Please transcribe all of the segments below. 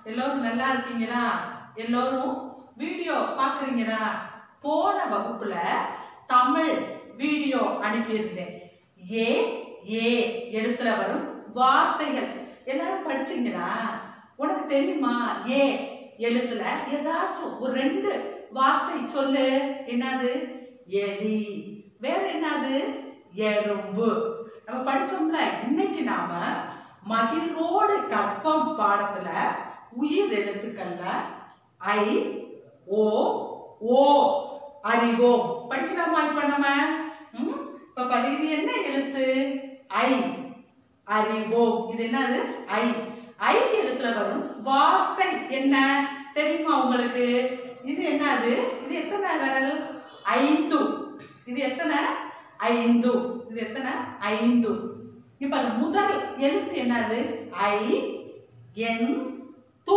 எல்லோரும் நல்லா இருக்கீங்களா? எல்லோரும் வீடியோ பார்க்குறீங்களா? போன வகுப்புல தமிழ் வீடியோ அனுப்பியிருந்தேன். ஏ ஏ எழுத்துல வரும் வார்த்தைகள் எல்லாரும் படிச்சீங்களா? உனக்கு தெரியுமா ஏ எழுத்துல ஏதாச்சும் ஒரு 2 வார்த்தை சொல்லு. என்னது? எலி. வேற என்னது? எறும்பு. நம்ம படிச்சோம்ல. இன்னைக்கு நாம மகிழ்வோடு கற்பம் பாடத்துல உயிர் எழுத்துக்கள்ல ஐ ஓ ஓ அறிவோம் படிக்கலாமா? இப்ப நம்ம இப்ப இது என்ன எழுத்து? ஐ. அறிவோம். இது என்னது? ஐ. ஐ எழுத்துல வரும் வார்த்தை என்ன தெரியுமா உங்களுக்கு? இது என்னது? இது எத்தனை விரல்? 5. இது எத்தனை? 5. இது எத்தனை? 5. இப்ப அது முதல் எழுத்து என்னது? ஐ என் து.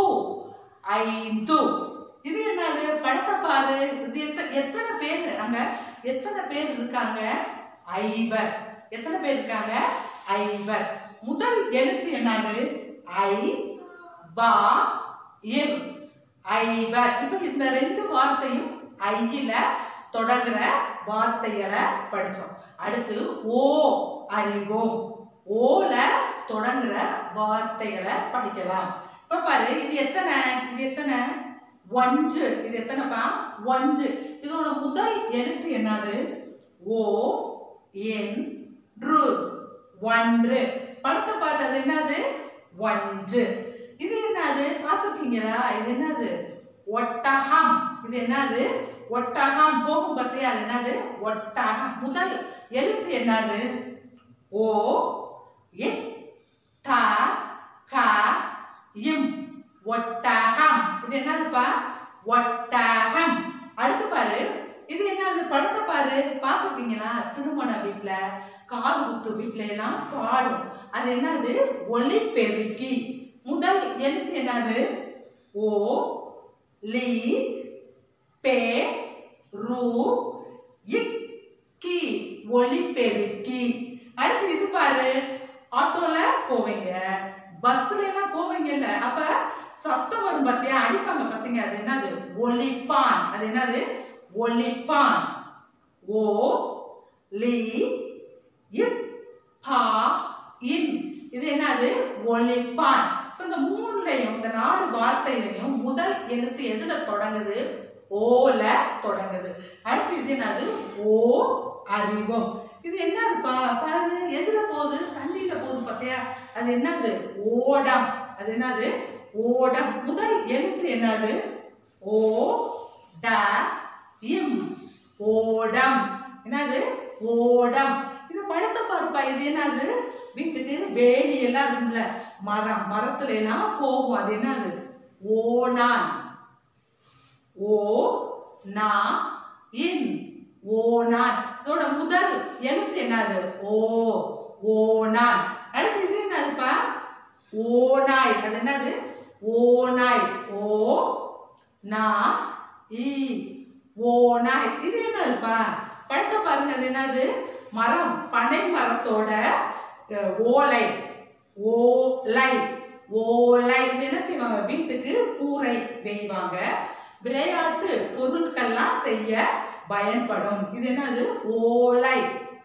5. இது என்னது? படத்தை பாரு. இது எத்தனை பேர் அங்க? எத்தனை பேர் இருக்காங்க? 5. எத்தனை பேர் இருக்காங்க? 5. முதல் எழுத்து என்னது? ஐ வா இர். 5. இப்ப இந்த 2 வார்த்தையும் ஐயில தொடங்குற வார்த்தைகளை படிச்சோம். அடுத்து ஓ அறிவோம். ஓல தொடங்குற வார்த்தைகளை படிக்கலாம். இப்ப பாரு, இது எத்தனை? இது எத்தனை? 1. இது எத்தனைப்பா? 1. இதோட முதல் எழுத்து என்னது? ஓ என் ரு. 1. படத்தை பார்த்து அது என்னது? 1. இது என்னது? பார்த்துருக்கீங்களா? இது என்னது? ஒட்டகம். இது என்னது? ஒட்டகம். போகும் பார்த்தியா? அது என்னது? ஒட்டகம். முதல் எழுத்து என்னது? ஓ என் ட க இம். ஒட்டகம். இது என்னதுப்பா? ஒட்டகம். அடுத்து பாரு, இது என்னது? படத்தை பாரு. பார்த்துருக்கீங்களா? திருமண வீட்டுல, காது குத்து வீட்டுல எல்லாம் பாடும். அது என்னது? ஒலிபெருக்கி. முதல் எழுத்து என்னது? ஓ லி பெ ரு இக் கி. ஒலிபெருக்கி. அடுத்து இது பாரு, ஆட்டோல போவீங்க, பஸ்ல எல்லாம் போவீங்கல்ல, அப்ப சத்தம் வரும் பார்த்தியா? அடிப்பாங்க பார்த்தீங்க. அது என்னது? ஒலிப்பான். அது என்னது? ஒலிப்பான். ஓ லி இப் பா இன். இது என்னது? ஒலிப்பான். இப்ப இந்த 3லையும், இந்த 4 வார்த்தையிலையும் முதல் எழுத்து எதுல தொடங்குது? ஓல தொடங்குது. அடுத்து இது என்னது? ஓ அறிவோம். இது என்னதுப்பா? பாருங்க, எதுல போகுது? தண்ணியில போகுது பார்த்தியா? அது என்னது? ஓடம். அது என்னது? ஓடம். முதல் எழுத்து என்னது? ஓ ட இம். ஓடம். என்னது? ஓடம். இது படத்தை பாருப்பா. இது என்னது? வீட்டுக்கு வேலி எல்லாம் இருக்குல்ல, மரம், மரத்துல எல்லாம் போகும். அது என்னது? ஓனான். ஓ நா இன். ஓனான். இதோட முதல் எழுத்து என்னது? ஓ. ஓனான். அடுத்து இது என்னதுப்பா? ஓநாய். அது என்னது? ஓநாய். ஓ நா இ. ஓநாய். இது என்னதுப்பா? படத்தை பாருங்க. அது என்னது? மரம், பனை மரத்தோட ஓலை. ஓலை. ஓலை. இது என்ன செய்வாங்க? வீட்டுக்கு கூரை வேய்வாங்க. விளையாட்டு பொருட்கள்லாம் செய்ய பயன்படும். இது என்னது? ஓலை.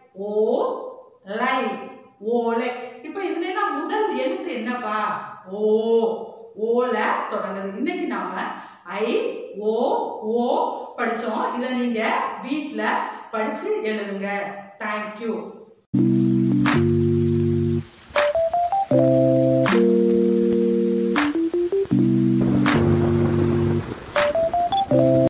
ஓலை. ஓலை. இப்ப இதுல எல்லாம் முதல் எழுத்து என்னப்பா? ஓ. ஓல தொடங்குது. இன்னைக்கு நாம ஐ ஓ ஓ படிச்சோம். இதை நீங்க வீட்டுல படிச்சு எழுதுங்க. தேங்க்யூ.